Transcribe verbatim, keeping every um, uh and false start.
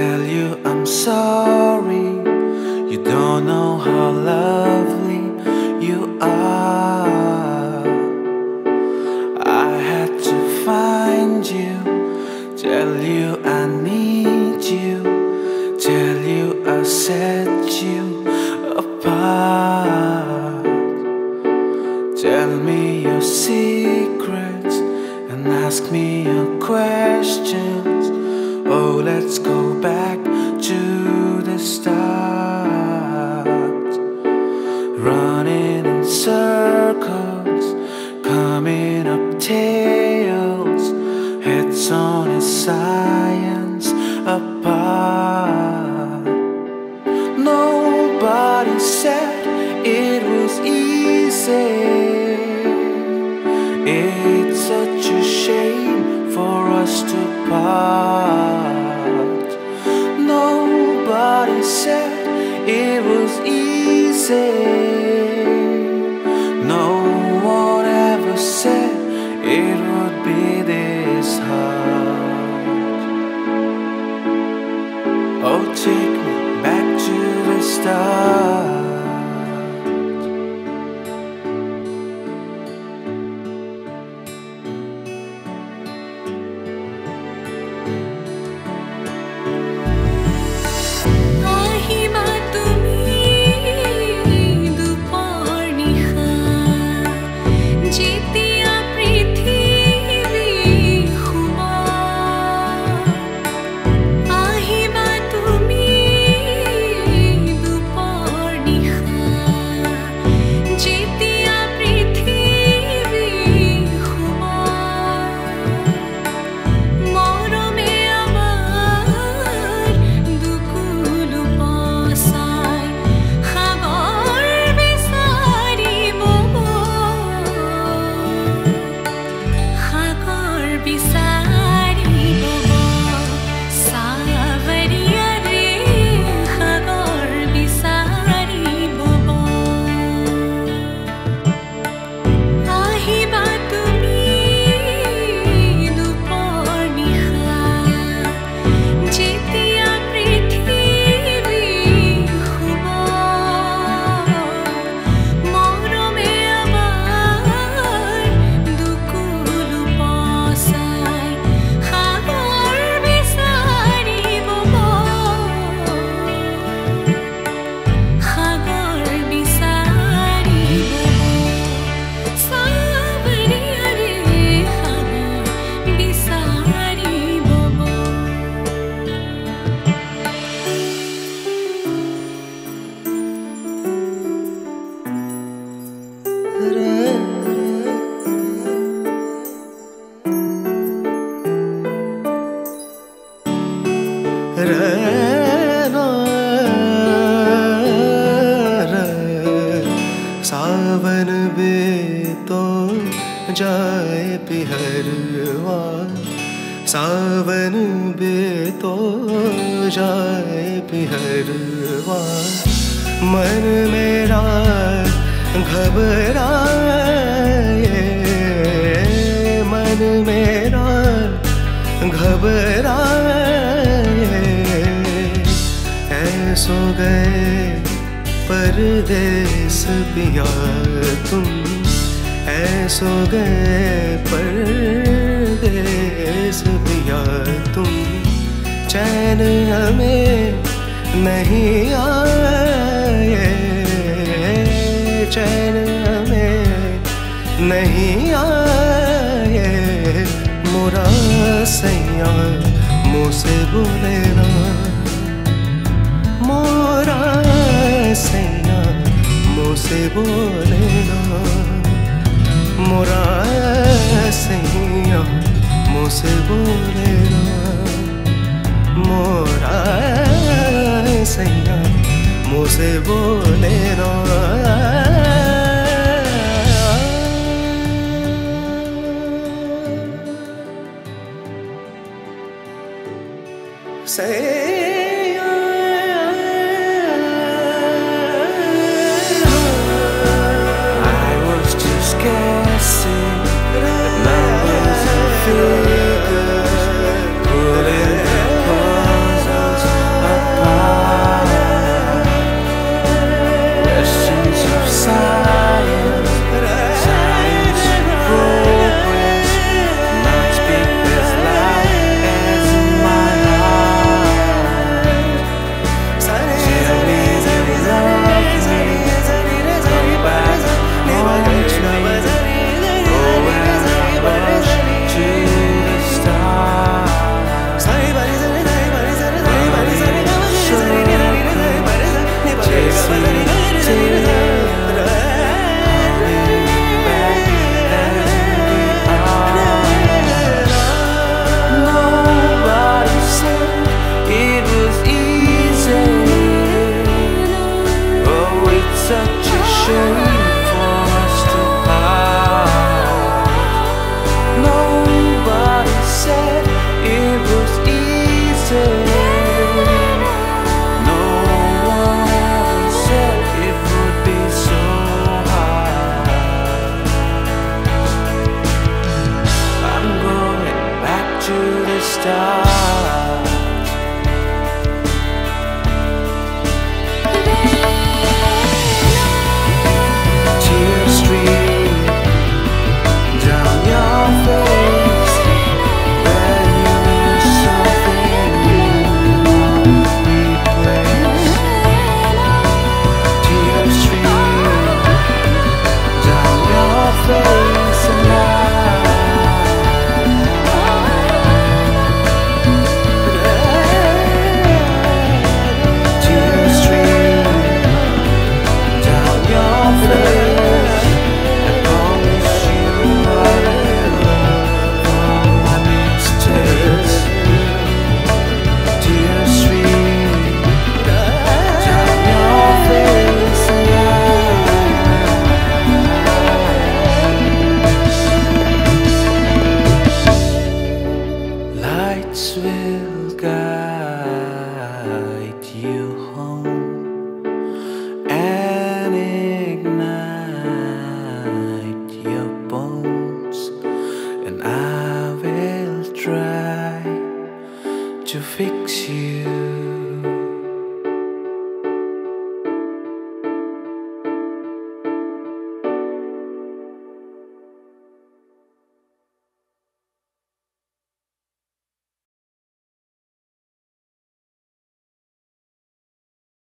tell you I'm sorry. You don't know how lovely you are. I had to find you, tell you I need you, tell you I set you apart. Tell me your secrets and ask me your questions. Oh, let's go back to the start. Running in circles, coming up tails, heads on a science apart. Nobody said it was easy. It's such a shame for us to part. Nobody said it was easy. No one ever said it would be this hard. Oh, take me back to the start. Ahiba Tumi duparniha jitiya prithvi huma. Ahiba Tumi duparniha jitiya prithvi huma. Mora me amar dukulu pasai khabar bisari bobo. Khabar bisari bobo savariya re khabar bisari bobo. Ahiba Tumi duparniha jitiya prithvi huma. Mora me amar dukulu pasai khabar bisari bobo. Khabar bisari bobo savariya re khabar bisari bobo. सावन बे तो जाए पिहरवा, सावन बे तो जाए पिहरवा। मन मेरा घबराए, मन मेरा घबराए। ऐसो गए परदेस पिया तुम, ऐसो गए परदेस पिया तुम। चैन हमें नहीं आए, चैन हमें नहीं आए। मोरा सैयां मुँह से बोले ना, मोरा सैयां मुँह से बोले ना। मोरा सैयां मुँह से बोले ना, मोरा सैयां मुँह से बोले ना। I was just guessing at numbers and figures, pulling the puzzles start.